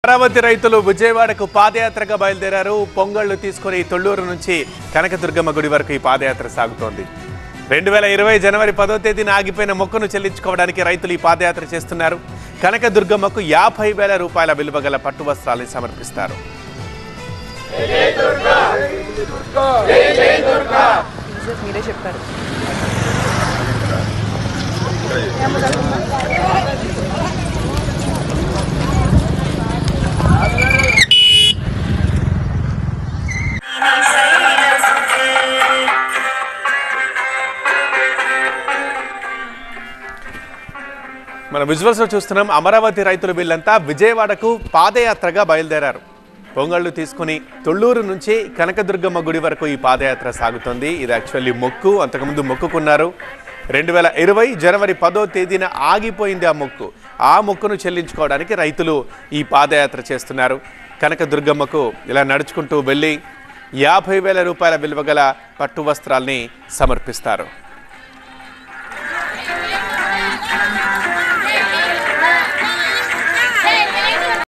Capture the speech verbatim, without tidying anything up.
అమరావతి రైతులు విజయవాడకు పాదయాత్రగా బయలుదేరారు. పొంగళ్లు తీసుకుని తొళ్లూరు నుంచి కనకదుర్గమ్మ గుడి వరకు ఈ పాదయాత్ర సాగుతోంది. రెండు వేల ఇరవై జనవరి పదో తేదీన ఆగిపోయిన మొక్కను చెల్లించుకోవడానికి రైతులు ఈ పాదయాత్ర చేస్తున్నారు. కనకదుర్గమ్మకు యాభై వేల రూపాయల విలువ గల పట్టు వస్త్రాలను సమర్పిస్తారు. మీరే చెప్పారు. మన విజువల్స్ లో చూస్తున్నాం. అమరావతి రైతులు వీళ్ళంతా విజయవాడకు పాదయాత్రగా బయలుదేరారు. పొంగళ్లు తీసుకుని తొళ్లూరు నుంచి కనకదుర్గమ్మ గుడి వరకు ఈ పాదయాత్ర సాగుతోంది. ఇది యాక్చువల్లీ మొక్కు, అంతకుముందు మొక్కుకున్నారు. రెండు వేల ఇరవై జనవరి పదో తేదీన ఆగిపోయింది ఆ మొక్కు. ఆ మొక్కును చెల్లించుకోవడానికి రైతులు ఈ పాదయాత్ర చేస్తున్నారు. కనకదుర్గమ్మకు ఇలా నడుచుకుంటూ వెళ్ళి యాభై వేల రూపాయల విలువ గల పట్టు వస్త్రాల్ని సమర్పిస్తారు.